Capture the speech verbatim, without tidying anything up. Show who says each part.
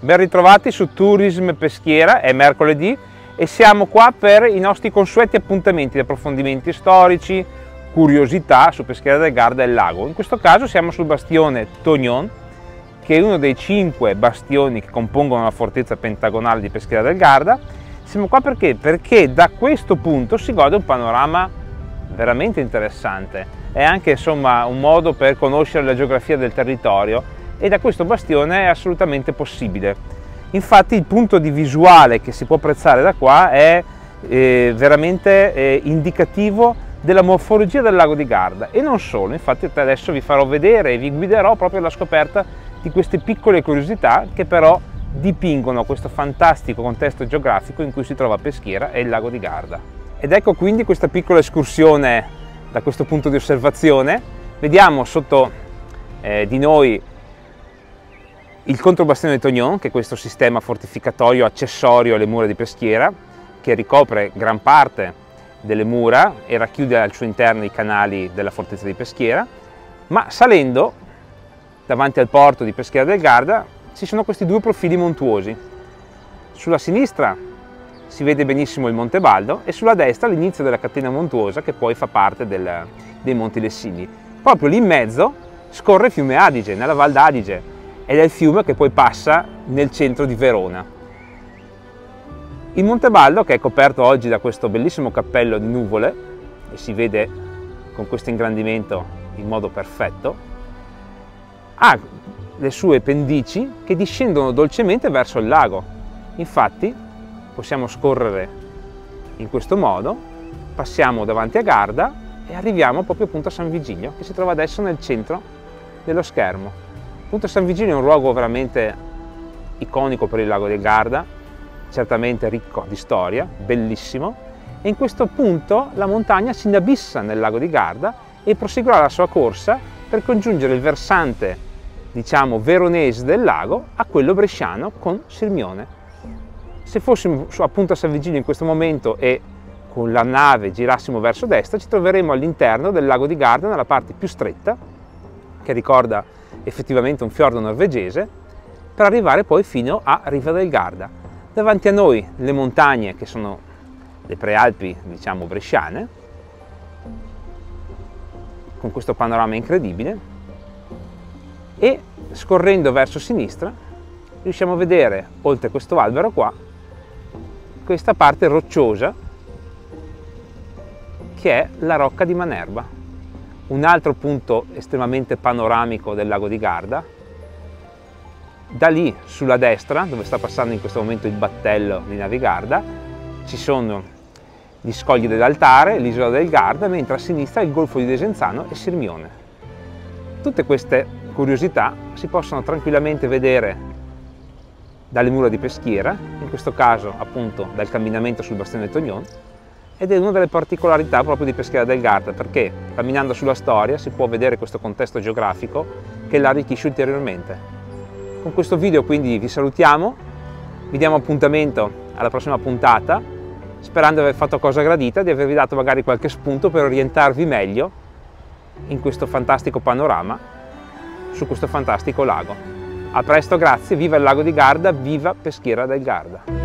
Speaker 1: Ben ritrovati su Tourism Peschiera, è mercoledì e siamo qua per i nostri consueti appuntamenti di approfondimenti storici, curiosità su Peschiera del Garda e il lago. In questo caso siamo sul bastione Tognon, che è uno dei cinque bastioni che compongono la fortezza pentagonale di Peschiera del Garda. Siamo qua perché? Perché da questo punto si gode un panorama veramente interessante. È anche insomma un modo per conoscere la geografia del territorio e da questo bastione è assolutamente possibile. Infatti il punto di visuale che si può apprezzare da qua è eh, veramente eh, indicativo della morfologia del lago di Garda e non solo. Infatti adesso vi farò vedere e vi guiderò proprio alla scoperta di queste piccole curiosità che però dipingono questo fantastico contesto geografico in cui si trova Peschiera e il lago di Garda. Ed ecco quindi questa piccola escursione da questo punto di osservazione. Vediamo sotto eh, di noi il controbastione di Tognon, che è questo sistema fortificatorio accessorio alle mura di Peschiera, che ricopre gran parte delle mura e racchiude al suo interno i canali della fortezza di Peschiera, ma salendo davanti al porto di Peschiera del Garda ci sono questi due profili montuosi. Sulla sinistra si vede benissimo il Monte Baldo e sulla destra l'inizio della catena montuosa che poi fa parte del, dei Monti Lessini. Proprio lì in mezzo scorre il fiume Adige, nella Val d'Adige, ed è il fiume che poi passa nel centro di Verona. Il Monte Baldo, che è coperto oggi da questo bellissimo cappello di nuvole e si vede con questo ingrandimento in modo perfetto, ha le sue pendici che discendono dolcemente verso il lago. Infatti possiamo scorrere in questo modo, passiamo davanti a Garda e arriviamo proprio appunto a San Vigilio, che si trova adesso nel centro dello schermo. Punto San Vigilio è un luogo veramente iconico per il lago del Garda, certamente ricco di storia, bellissimo, e in questo punto la montagna si inabissa nel lago di Garda e proseguirà la sua corsa per congiungere il versante, diciamo, veronese del lago a quello bresciano con Sirmione. Se fossimo appunto a San Vigilio in questo momento e con la nave girassimo verso destra, ci troveremo all'interno del lago di Garda, nella parte più stretta, che ricorda effettivamente un fiordo norvegese, per arrivare poi fino a Riva del Garda. Davanti a noi le montagne che sono le prealpi, diciamo, bresciane, con questo panorama incredibile, e scorrendo verso sinistra riusciamo a vedere, oltre questo albero qua, questa parte rocciosa che è la Rocca di Manerba. Un altro punto estremamente panoramico del lago di Garda. Da lì sulla destra, dove sta passando in questo momento il battello di Navigarda, ci sono gli scogli dell'Altare, l'isola del Garda, mentre a sinistra il golfo di Desenzano e Sirmione. Tutte queste curiosità si possono tranquillamente vedere dalle mura di Peschiera, in questo caso appunto dal camminamento sul bastione Tognon, ed è una delle particolarità proprio di Peschiera del Garda, perché camminando sulla storia si può vedere questo contesto geografico che l'arricchisce ulteriormente. Con questo video quindi vi salutiamo, vi diamo appuntamento alla prossima puntata, sperando di aver fatto cosa gradita, di avervi dato magari qualche spunto per orientarvi meglio in questo fantastico panorama, su questo fantastico lago. A presto, grazie, viva il lago di Garda, viva Peschiera del Garda!